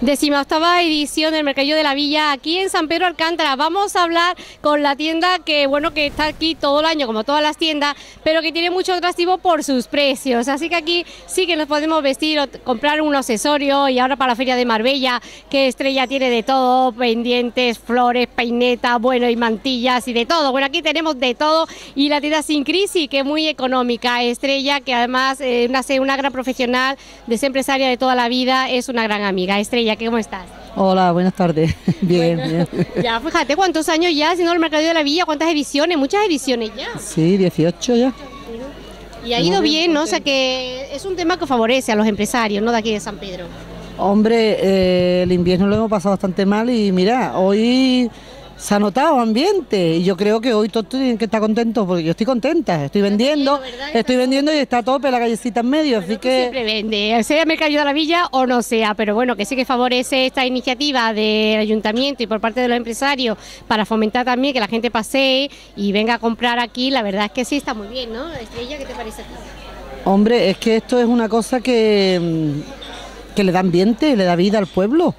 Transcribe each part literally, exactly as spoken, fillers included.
Decimoctava edición del Mercadillo de la Villa aquí en San Pedro Alcántara. Vamos a hablar con la tienda que, bueno, que está aquí todo el año, como todas las tiendas, pero que tiene mucho atractivo por sus precios. Así que aquí sí que nos podemos vestir o comprar un accesorio. Y ahora para la Feria de Marbella, que Estrella tiene de todo, pendientes, flores, peinetas, bueno, y mantillas y de todo. Bueno, aquí tenemos de todo, y la tienda Sin Crisis, que es muy económica. Estrella, que además eh, una, una gran profesional, de ser empresaria de toda la vida, es una gran amiga. Estrella, ¿cómo estás? Hola, buenas tardes. Bien, bueno, bien. Ya, fíjate, ¿cuántos años ya haciendo el Mercadillo de la Villa? ¿Cuántas ediciones? Muchas ediciones ya. Sí, dieciocho ya. Y ha ido bien, ¿no? O sea que es un tema que favorece a los empresarios, ¿no? De aquí de San Pedro. Hombre, eh, el invierno lo hemos pasado bastante mal y mira, hoy se ha notado ambiente y yo creo que hoy todos tienen que estar contentos porque yo estoy contenta, estoy vendiendo, estoy vendiendo y está a tope la callecita en medio, así que... Siempre vende, sea Mercadillo de la Villa o no sea, pero bueno, que sí que favorece esta iniciativa del ayuntamiento y por parte de los empresarios para fomentar también que la gente pasee y venga a comprar aquí. La verdad es que sí está muy bien, ¿no? Estrella, ¿qué te parece a ti? Hombre, es que esto es una cosa que, que le da ambiente, le da vida al pueblo.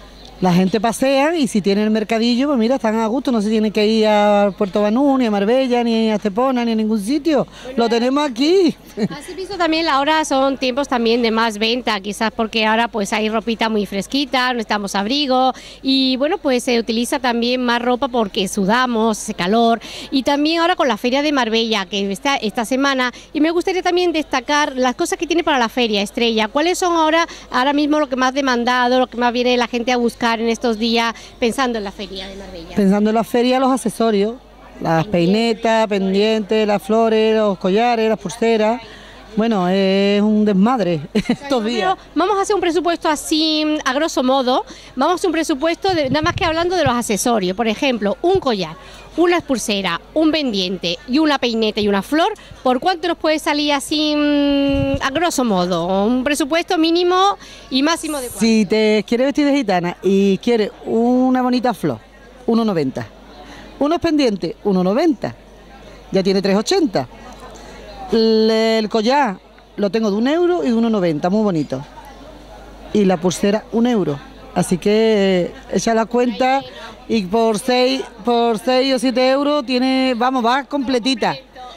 La gente pasea y si tiene el mercadillo, pues mira, están a gusto, no se tiene que ir a Puerto Banú, ni a Marbella, ni a Estepona, ni a ningún sitio. Bueno, lo tenemos aquí. Has visto también, ahora son tiempos también de más venta, quizás porque ahora pues hay ropita muy fresquita, no estamos abrigo, y bueno, pues se utiliza también más ropa porque sudamos, hace calor, y también ahora con la Feria de Marbella, que está esta semana, y me gustaría también destacar las cosas que tiene para la feria, Estrella. ¿Cuáles son ahora, ahora mismo lo que más demandado, lo que más viene la gente a buscar en estos días pensando en la Feria de Marbella? Pensando en la feria, los accesorios, las peinetas, pendientes, las flores, los collares, las pulseras. Bueno, es un desmadre estos días. Vamos a hacer un presupuesto así, a grosso modo, vamos a hacer un presupuesto, de, nada más que hablando de los accesorios. Por ejemplo, un collar, una pulsera, un pendiente y una peineta y una flor. ¿Por cuánto nos puede salir así, a grosso modo? Un presupuesto mínimo y máximo de cuánto. Si te quieres vestir de gitana y quieres una bonita flor, uno noventa. Unos pendientes, uno noventa. Ya tiene tres ochenta. El collar lo tengo de un euro y de uno noventa, muy bonito. Y la pulsera, un euro. Así que echa la cuenta y por seis, por seis o siete euros tiene, vamos, va completita.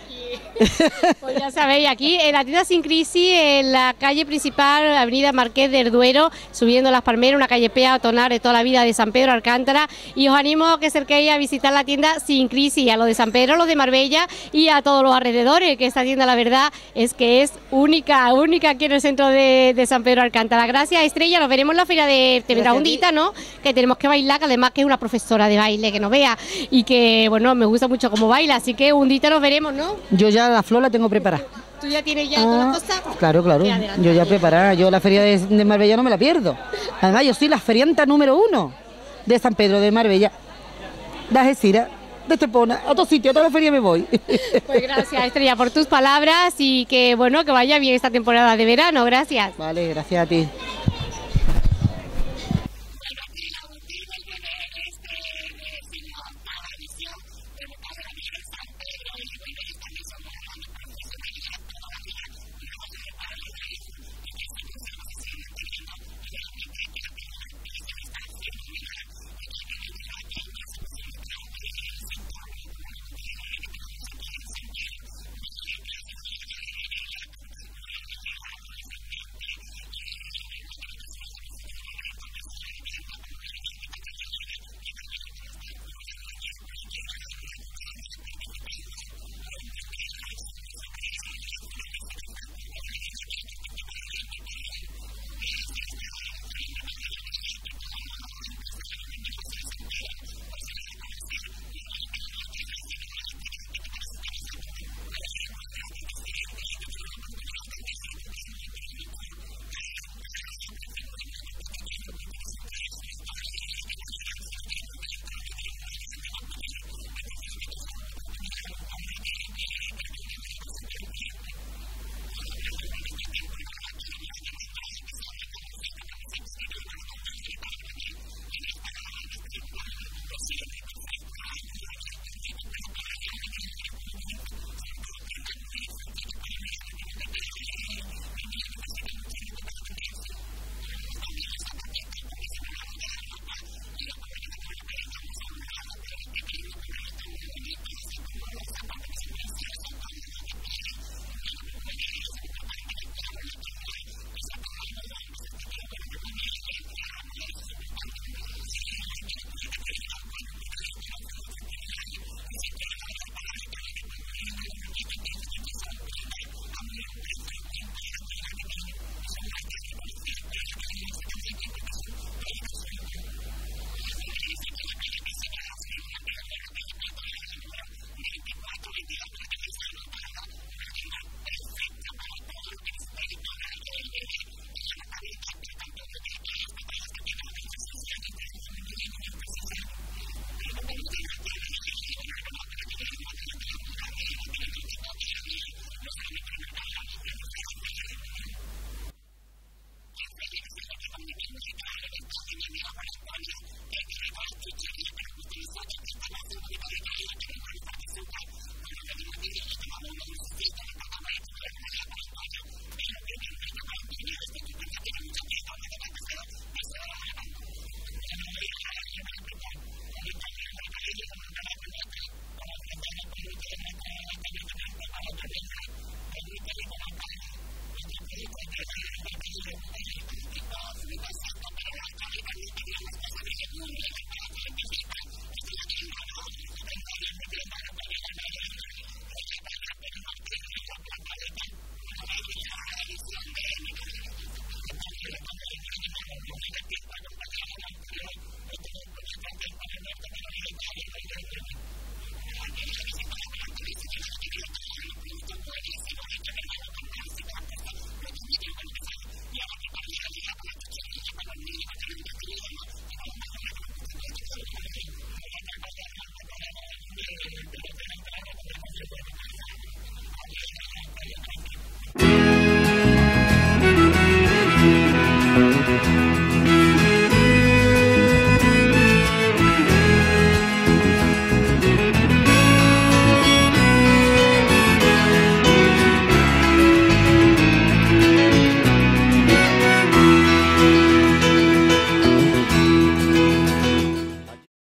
Pues ya sabéis, aquí en la tienda Sin Crisis, en la calle principal, avenida Marqués del Duero, subiendo las Palmeras, una calle peatonal de toda la vida de San Pedro Alcántara, y os animo a que acerquéis a visitar la tienda Sin Crisis, a los de San Pedro, a los de Marbella y a todos los alrededores, que esta tienda la verdad es que es única, única aquí en el centro de, de San Pedro Alcántara. Gracias, Estrella, nos veremos en la feria de... Te vendrá un día, ¿no? Que tenemos que bailar, que además que es una profesora de baile, que nos vea, y que, bueno, me gusta mucho cómo baila, así que un día nos veremos, ¿no? Yo ya la flor la tengo preparada. ¿Tú ya tienes ya ah, todas las cosas? Claro, claro, yo ya preparada, yo la feria de, de Marbella no me la pierdo. Además yo soy la ferianta número uno de San Pedro de Marbella, de Algeciras, de Estepona, a otro sitio, a toda la feria me voy. Pues gracias, Estrella, por tus palabras y que bueno, que vaya bien esta temporada de verano, gracias. Vale, gracias a ti.